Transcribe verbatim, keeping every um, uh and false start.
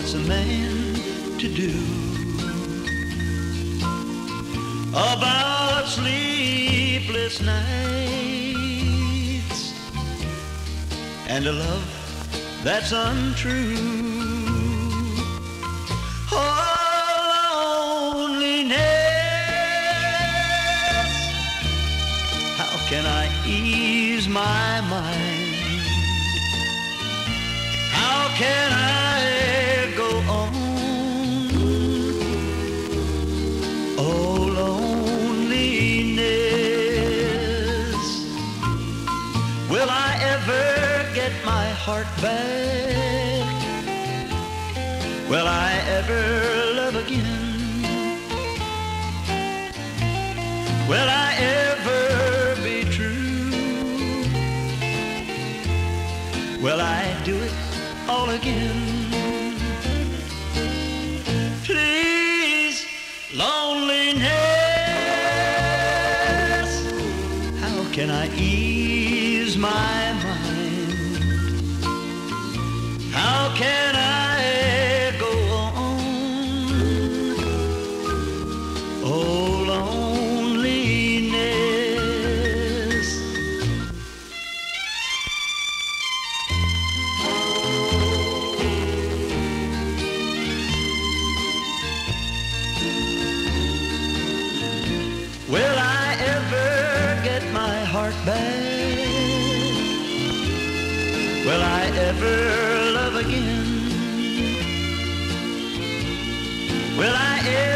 what's a man to do about sleepless nights and a love that's untrue? Oh, loneliness, how can I ease my mind? How can I go on? Oh, loneliness, will I ever get my heart back? Will I ever love again? Will I ever be true? Will I do it all again? Please, loneliness, how can I ease my mind? How can I go on? Oh, loneliness. Will I ever get my heart back? Will I ever love again? Will I ever